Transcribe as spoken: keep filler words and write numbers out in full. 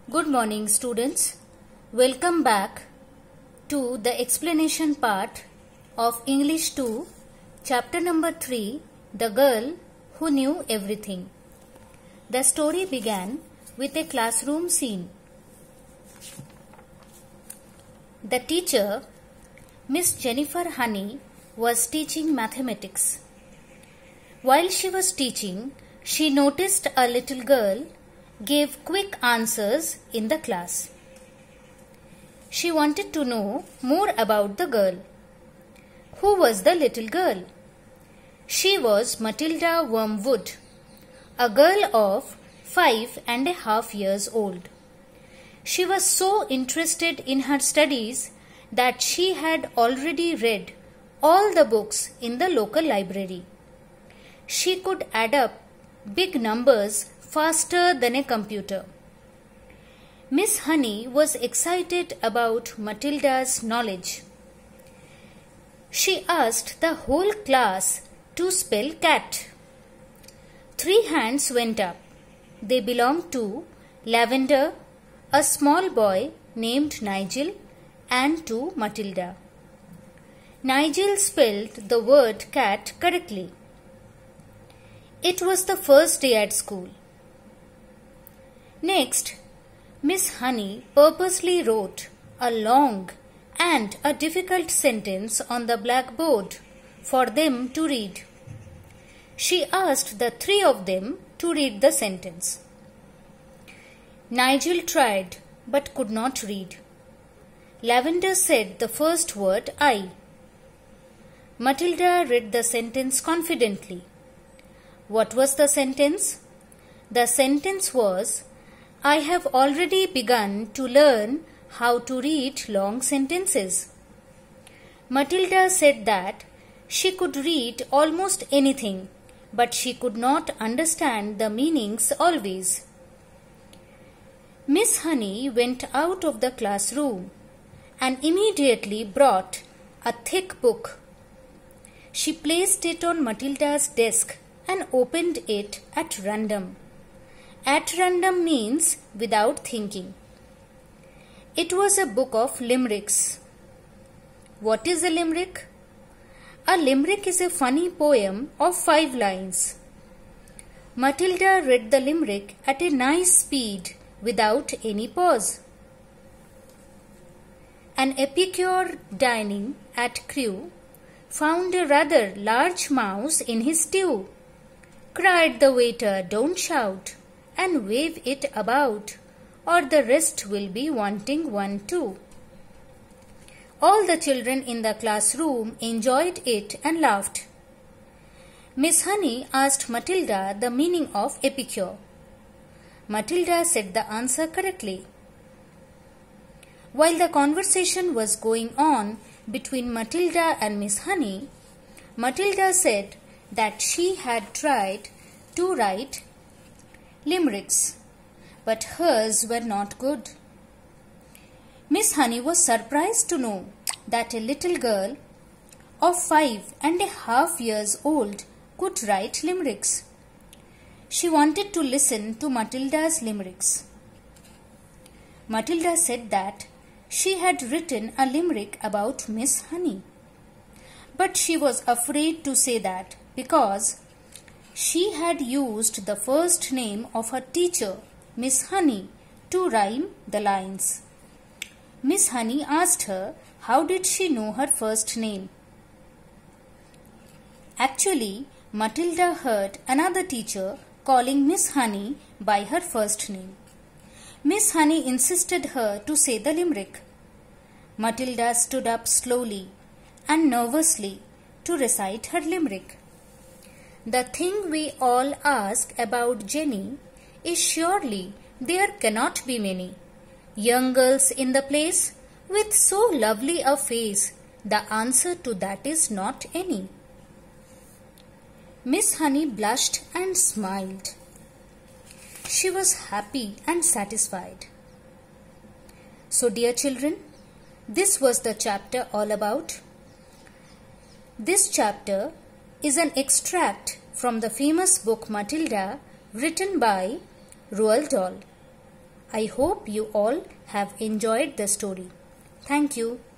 Good morning, students. Welcome back to the explanation part of English two, chapter number three, The Girl Who Knew Everything. The story began with a classroom scene. The teacher, Miss Jennifer Honey, was teaching mathematics. While she was teaching, she noticed a little girl gave quick answers in the class. She wanted to know more about the girl. Who was the little girl? She was Matilda Wormwood, a girl of five and a half years old. She was so interested in her studies that she had already read all the books in the local library. She could add up big numbers faster than a computer. Miss Honey was excited about Matilda's knowledge. She asked the whole class to spell cat. Three hands went up. They belonged to Lavender, a small boy named Nigel, and to Matilda. Nigel spelled the word cat correctly. It was the first day at school. Next, Miss Honey purposely wrote a long and a difficult sentence on the blackboard for them to read. She asked the three of them to read the sentence. Nigel tried but could not read. Lavender said the first word I. Matilda read the sentence confidently. What was the sentence? The sentence was, I have already begun to learn how to read long sentences. Matilda said that she could read almost anything, but she could not understand the meanings always. Miss Honey went out of the classroom and immediately brought a thick book. She placed it on Matilda's desk and opened it at random. At random means without thinking. It was a book of limericks. What is a limerick? A limerick is a funny poem of five lines. Matilda read the limerick at a nice speed without any pause. An epicure dining at Crewe found a rather large mouse in his stew. Cried the waiter, don't shout and wave it about, or the rest will be wanting one too. All the children in the classroom enjoyed it and laughed. Miss Honey asked Matilda the meaning of epicure. Matilda said the answer correctly. While the conversation was going on between Matilda and Miss Honey, Matilda said that she had tried to write limericks, but hers were not good. Miss Honey was surprised to know that a little girl of five and a half years old could write limericks. She wanted to listen to Matilda's limericks. Matilda said that she had written a limerick about Miss Honey, but she was afraid to say that because she had used the first name of her teacher, Miss Honey, to rhyme the lines. Miss Honey asked her how did she know her first name. Actually, Matilda heard another teacher calling Miss Honey by her first name. Miss Honey insisted her to say the limerick. Matilda stood up slowly and nervously to recite her limerick. The thing we all ask about Jenny is surely there cannot be many young girls in the place with so lovely a face. The answer to that is not any. Miss Honey blushed and smiled. She was happy and satisfied. So, dear children, this was the chapter all about. This chapter is an extract from the famous book Matilda, written by Roald Dahl. I hope you all have enjoyed the story. Thank you.